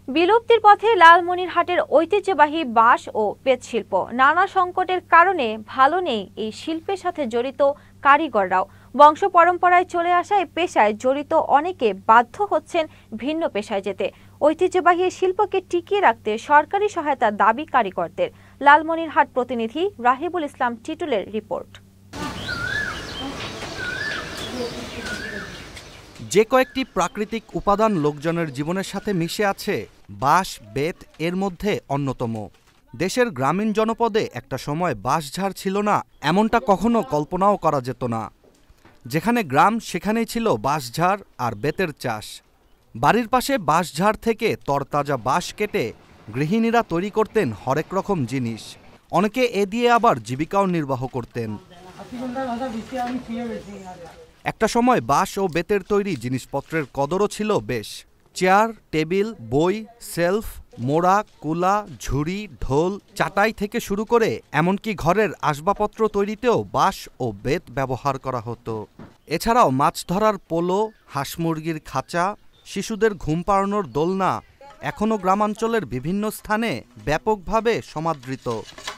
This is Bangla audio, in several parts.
বিলুপ্তির পথে লালমনিরহাটের ঐতিহ্যবাহী বাঁশ ও বেত শিল্প। নানা সংকটের কারণে ভালো নেই এই শিল্পের সাথে জড়িত কারিগররাও। বংশ পরম্পরায় চলে আসা এই পেশায় জড়িত অনেকে বাধ্য হচ্ছেন ভিন্ন পেশায় যেতে। ঐতিহ্যবাহী এই শিল্পকে টিকিয়ে রাখতে সরকারি সহায়তা দাবি কারিগরদের। লালমনিরহাট প্রতিনিধি রাহিবুল ইসলাম টিটুলের রিপোর্ট। যে কয়েকটি প্রাকৃতিক উপাদান লোকজনের জীবনের সাথে মিশে আছে, বাঁশ বেত এর মধ্যে অন্যতম। দেশের গ্রামীণ জনপদে একটা সময় বাঁশঝাড় ছিল না, এমনটা কখনো কল্পনাও করা যেত না। যেখানে গ্রাম সেখানেই ছিল বাঁশঝাড় আর বেতের চাষ। বাড়ির পাশে বাঁশঝাড় থেকে তরতাজা বাঁশ কেটে গৃহিণীরা তৈরি করতেন হরেক রকম জিনিস। অনেকে এ দিয়ে আবার জীবিকাও নির্বাহ করতেন। একটা সময় বাঁশ ও বেতের তৈরি জিনিসপত্রের কদরও ছিল বেশ। চেয়ার, টেবিল, বই, সেলফ, মোড়া, কুলা, ঝুড়ি, ঢোল, চাটাই থেকে শুরু করে এমনকি ঘরের আসবাবপত্র তৈরিতেও বাঁশ ও বেত ব্যবহার করা হতো। এছাড়াও মাছ ধরার পোলো, হাঁস মুরগির খাঁচা, শিশুদের ঘুম পাড়ানোর দোলনা এখনও গ্রামাঞ্চলের বিভিন্ন স্থানে ব্যাপকভাবে সমাদৃত।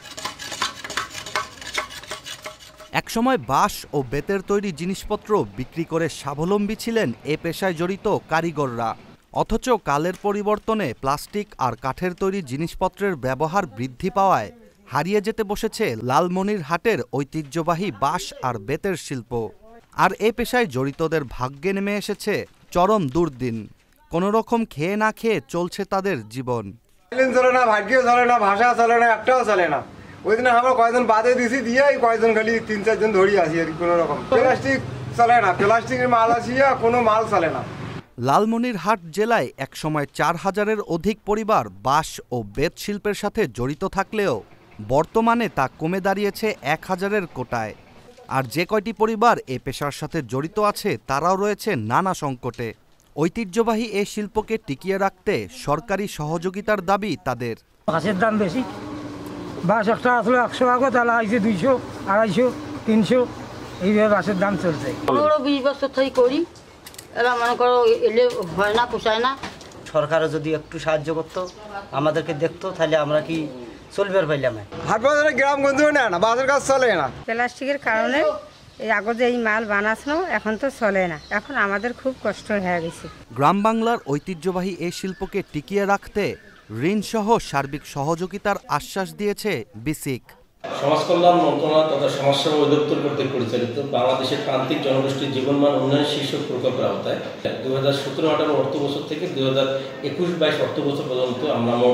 একসময় বাঁশ ও বেতের তৈরি জিনিসপত্র বিক্রি করে স্বাবলম্বী ছিলেন এ পেশায় জড়িত কারিগররা। অথচ কালের পরিবর্তনে প্লাস্টিক আর কাঠের তৈরি জিনিসপত্রের ব্যবহার বৃদ্ধি পাওয়ায় হারিয়ে যেতে বসেছে লালমনিরহাটের ঐতিহ্যবাহী বাঁশ আর বেতের শিল্প। আর এ পেশায় জড়িতদের ভাগ্যে নেমে এসেছে চরম দুর্দিন। কোনোরকম খেয়ে না খেয়ে চলছে তাদের জীবন। চলে না, ভাগ্যও চলে না, ভাষা চলে না, একটাও চলে না। ওই দিন আমরা কয়েকজন বাদে দিছি দিয়ে কয়েকজন খালি ৩-৪ জন ধরি আসি আর কোনো রকম। প্লাস্টিক চলে না, প্লাস্টিকের মাল আসিয়া কোনো মাল চলে না। লালমনিরহাট জেলায় একসময় ৪,০০০-এর অধিক পরিবার বাঁশ ও বেত শিল্পের সাথে জড়িত থাকলেও বর্তমানে তা কমে দাঁড়িয়েছে ১,০০০-এর কোটায়। আর যে কয়টি পরিবার এ পেশার সাথে জড়িত আছে তারাও রয়েছে নানা সংকটে। ঐতিহ্যবাহী এ শিল্পকে টিকিয়ে রাখতে সরকারি সহযোগিতার দাবি তাদের। বাঁশের দাম বেশি, বাঁশ একটা আসলে ১০০ টাকা, তাহলে আইসে ২০০, ২৫০, ৩০০, এইভাবে বাঁশের দাম চলছে। ১৫-২০ বছর থেকে করি, এরা মনে করো এলে হয় না, পোষায় না। সরকারও যদি একটু সাহায্য করতো, আমাদেরকে দেখতো, তাহলে আমরা কি চলবে আর পাইলাম। হাটবাজারে গ্রামগঞ্জেও নেয় না, বাঁশের কাজ চলে না। প্লাস্টিকের কারণে এই আগে যে এই মাল বানানো এখন তো চলে না, এখন আমাদের খুব কষ্ট হয়ে গেছে। গ্রাম বাংলার ঐতিহ্যবাহী এই শিল্পকে টিকিয়ে রাখতে ঋণসহ সার্বিক সহযোগিতার আশ্বাস দিয়েছে বিসিক। সমাজ কল্যাণ মন্ত্রণালয় তথা সমাজসেবা অধিদপ্তর কর্তৃক পরিচালিত বাংলাদেশের প্রান্তিক জনগোষ্ঠীর জীবনমান উন্নয়ন শীর্ষক প্রকল্পের আওতায় 2017-18 অর্থবছর থেকে 2021-22 অর্থবছর পর্যন্ত আমরা মোট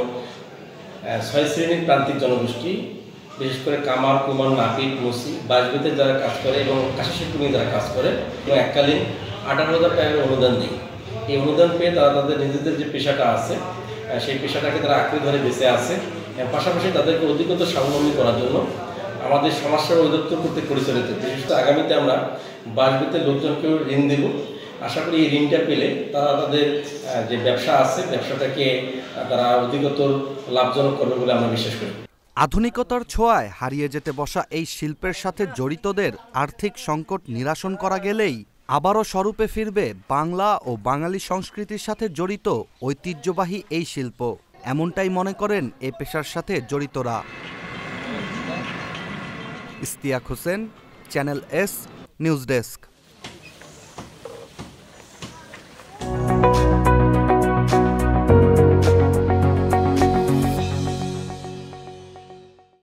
6 শ্রেণীর প্রান্তিক জনগোষ্ঠী, বিশেষ করে কামার, কুমার, নাপিত, মুসি, বাঁশবেতে যারা কাজ করে এবং কাঁসা শিল্প নিয়ে যারা কাজ করে এবং এককালীন 18,000 টাকার অনুদান দিই। এই অনুদান পেয়ে তারা তাদের নিজেদের যে পেশাটা আছে সেই পেশাটাকে তারা আঁকড়ে ধরে বেঁচে আছে। পাশাপাশি তাদেরকে অধিকতর স্বাবলম্বী করার জন্য আমাদের সমাজসেবা অধিদপ্তর কর্তৃক পরিচালিত বিশেষত আগামীতে আমরা বাঁশবেতের লোকজনকেও ঋণ দেব। আশা করি এই ঋণটা পেলে তারা তাদের যে ব্যবসা আছে ব্যবসাটাকে তারা অধিকতর লাভজনক করবে বলে আমরা বিশ্বাস করি। আধুনিকতার ছোঁয়ায় হারিয়ে যেতে বসা এই শিল্পের সাথে জড়িতদের আর্থিক সংকট নিরসন করা গেলেই আবারও স্বরূপে ফিরবে বাংলা ও বাঙালি সংস্কৃতির সাথে জড়িত ঐতিহ্যবাহী এই শিল্প। এমনটাই মনে করেন এ পেশার সাথে জড়িতরা। Istiaq Hossain, channel S, news desk.